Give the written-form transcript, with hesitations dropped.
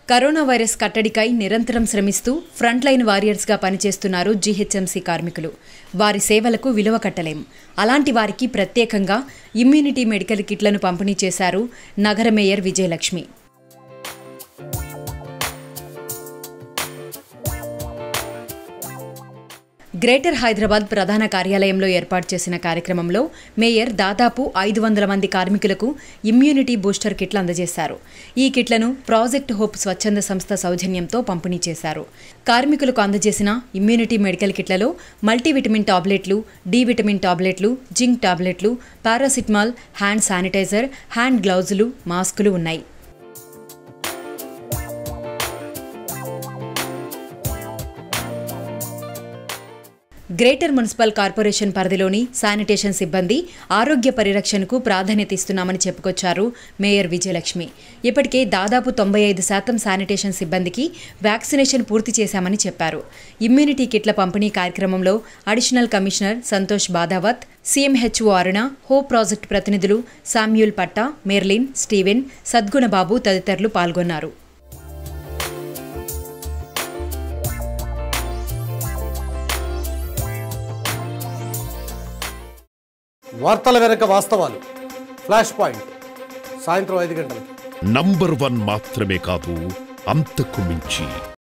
Corona virus కట్టడికై నిరంతరం శ్రమిస్తూ front line వారియర్స్గా పనిచేస్తున్నారు GHMC కార్మికులు. వారి సేవలకు విలువ కట్టలేం. అలాంటి వారికి ప్రత్యేకంగా ఇమ్యూనిటీ మెడికల్ కిట్లను పంపిణీ చేశారు నగర మేయర్ విజయలక్ష్మి. గ్రేటర్ హైదరాబాద్ ప్రధాన కార్యాలయంలో ఏర్పాటు చేసిన కార్యక్రమంలో మేయర్ దాదాపు 500 మంది కార్మికులకు ఇమ్యూనిటీ బూస్టర్ కిట్లు అందజేశారు. ఈ కిట్లను ప్రాజెక్ట్ హోప్ స్వచ్ఛంద సంస్థ సౌజన్యంతో పంపిణీ చేశారు. కార్మికులకు అందజేసిన ఇమ్యూనిటీ మెడికల్ కిట్లలో మల్టీవిటమిన్ టాబ్లెట్లు, డి విటమిన్ టాబ్లెట్లు, జింక్ టాబ్లెట్లు, పారాసిటమాల్, హ్యాండ్ శానిటైజర్, హ్యాండ్ గ్లౌజులు, మాస్కులు ఉన్నాయి. గ్రేటర్ మున్సిపల్ కార్పొరేషన్ పరిధిలోని శానిటేషన్ సిబ్బంది ఆరోగ్య పరిరక్షణకు ప్రాధాన్యత ఇస్తున్నామని చెప్పుకొచ్చారు మేయర్ విజయలక్ష్మి. ఇప్పటికే దాదాపు 95% శానిటేషన్ సిబ్బందికి వ్యాక్సినేషన్ పూర్తి చేశామని చెప్పారు. ఇమ్యూనిటీ కిట్ల పంపిణీ కార్యక్రమంలో additional commissioner Santosh Badhavath, CMHO Aruna, hope project ప్రతినిధులు Samuel Patta, Merlin, Steven, Sadgunababu తదితరులు పాల్గొన్నారు. వార్తల వెనక వాస్తవాలు. ఫ్లాష్ పాయింట్ సాయంత్రం 5 గంటలకు. నంబర్ 1 మాత్రమే కాదు, అంతకు మించి.